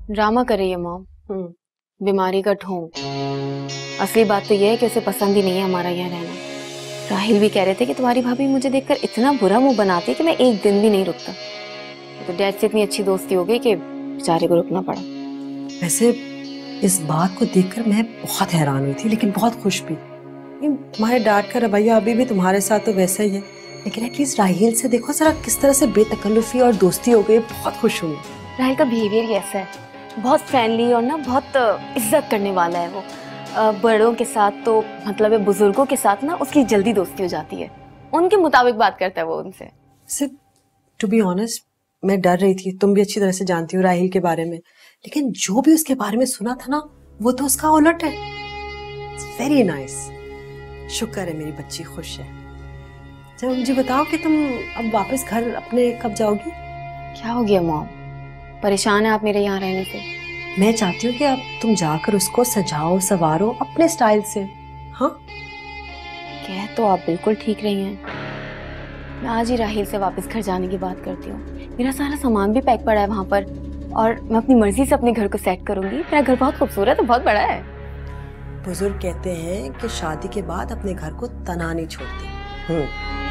Drama कर रही है मॉम। बीमारी का ढोंग। असली बात तो यह है कि उसे पसंद ही नहीं है हमारा यहाँ रहना। राहिल भी कह रहे थे कि तुम्हारी भाभी मुझे देखकर इतना बुरा मुंह बनाती है कि मैं एक दिन भी नहीं रुकता। तो डैड से इतनी अच्छी दोस्ती हो गई कि बेचारे को रुकना पड़ा। वैसे इस बात को देखकर मैं बहुत हैरान हुई थी, लेकिन बहुत खुश भी। तुम्हारे डैड का रवैया अभी भी तुम्हारे साथ तो वैसा ही है, लेकिन एटलीस्ट राहिल से देखो जरा किस तरह से बेतकल्लुफी और दोस्ती हो गई। बहुत खुश हूँ। राहिल का बिहेवियर ही ऐसा है, बहुत फ्रेंडली और ना बहुत इज्जत करने वाला है वो। बड़ों के साथ तो मतलब बुजुर्गों के साथ ना उसकी जल्दी दोस्ती हो जाती है, उनके मुताबिक बात करता है वो उनसे। सिर्फ टू बी ऑनेस्ट मैं डर रही थी, तुम भी अच्छी तरह से जानती हो राहिल के बारे में, लेकिन जो भी उसके बारे में सुना था ना वो तो उसका उलट है। Very nice. शुक्र है मेरी बच्ची खुश है। चलो मुझे बताओ कि तुम अब वापस घर अपने कब जाओगी? क्या हो गया मॉम, परेशान है आप मेरे यहाँ रहने से? मैं चाहती हूँ कि अब तुम जाकर उसको सजाओ सवारो अपने स्टाइल से। हाँ कह तो आप बिल्कुल ठीक रही हैं। मैं आज ही राहिल से वापस घर जाने की बात करती हूँ। मेरा सारा सामान भी पैक पड़ा है वहाँ पर, और मैं अपनी मर्जी से अपने घर को सेट करूंगी। मेरा घर बहुत खूबसूरत है, बहुत बड़ा है। बुजुर्ग कहते हैं कि शादी के बाद अपने घर को तना नहीं छोड़ते।